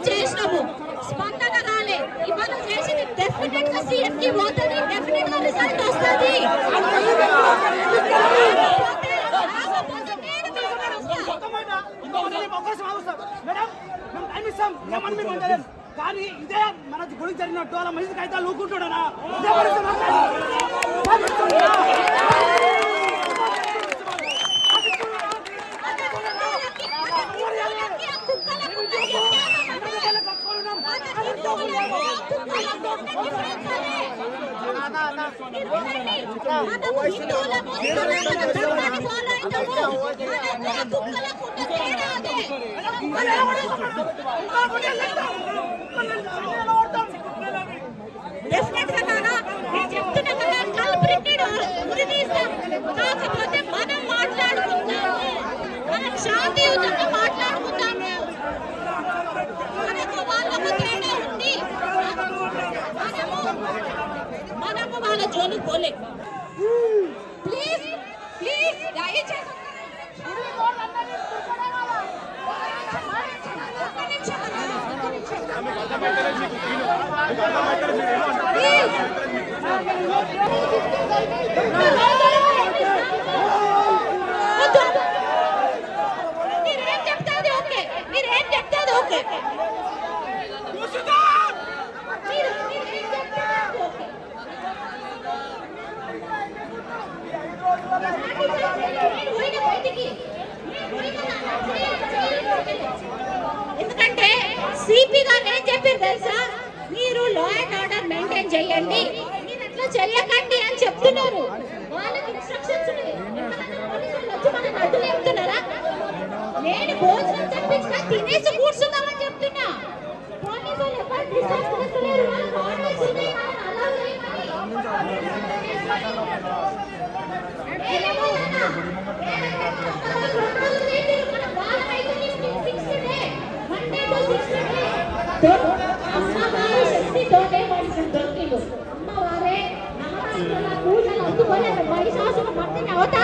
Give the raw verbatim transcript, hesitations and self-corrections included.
చేసినాము, స్పందన రాలే. ఇవాళ చేసింది డెఫినెట్ గా సీఎం కి పోతుంది, డెఫినెట్ గా రిజల్ట్ వస్తుంది. కానీ ఇదే మన గురించి జరిగినట్టు అలా మంచి అయితే లూకుంటాడా కాకపోతే మనం మాట్లాడుకుంటాము, మనం శాంతియుతంగా మాట్లాడుకుంటాము. మనకు వాళ్ళకు తేడా ఉంది, మనము మనము వాళ్ళ జోలు పోలే. ప్లీజ్ ప్లీజ్ దయచేసి మీరేం చెప్తాది ఓకే, మీరేం చెప్తాది ఓకే, ఎందుకంటే సిపి గారు ఏం చెప్పారు తెలుసా, మీరు లా అండ్ ఆర్డర్ మెయింటైన్ చేయండి, మీరు అట్లా చెయ్యకండి అని చెప్తున్నారు. వాళ్ళకి ఇన్స్ట్రక్షన్స్ నడ్డు లేపుతున్నారా? నేను భోజనం తెప్పించిన తినేసి కూర్చుందామని చెప్తున్నా. పోలీసు వాళ్ళు ఎప్పుడు డిస్టర్బ్ చేస్తలేరు, వాళ్ళకి ఆర్డర్స్ ఉన్నాయి, అలా అమ్మవారి శక్తితోనే మనిషిని దొరికిండు. అమ్మవారే నవరాత్రుల పూజలు అందుకొని మహిషాసుర మట్టిని అవతారం